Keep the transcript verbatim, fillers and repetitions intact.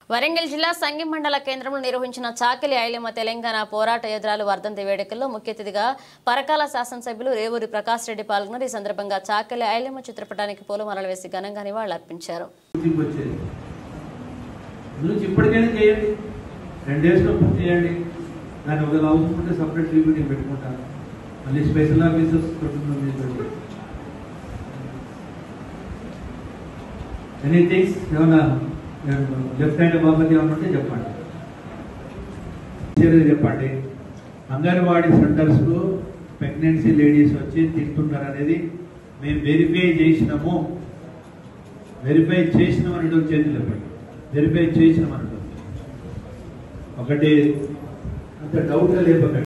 వరంగల్ జిల్లా సంగి మండల కేంద్రంలో నిర్వహించిన చాకిలి ఐలమ్మ తెలంగాణ పోరాట యోధురాలు వర్ధంతి వేడుకల్లో ముఖ్య అతిథిగా పరకాల శాసనసభ్యులు రేవూరి ప్రకాష్ రెడ్డి పాల్గొన్నారు. ఈ సందర్భంగా చాకిలి ఐలమ్మ చిత్రపటానికి పూలమాలలు వేసి ఘనంగా నివాళులర్పించారు. లెఫ్ట్ హ్యాండ్ బాబతి ఏమన్నా చెప్పండి చెప్పండి అంగన్వాడీ సెంటర్స్లో ప్రెగ్నెన్సీ లేడీస్ వచ్చి తింటున్నారు అనేది మేము వెరిఫై చేసినాము వెరిఫై చేసినాం అనేటువంటి చేతులు చెప్పండి వెరిఫై చేసినాం అనేటువంటి ఒకటి అంత డౌట్ లేపకండి.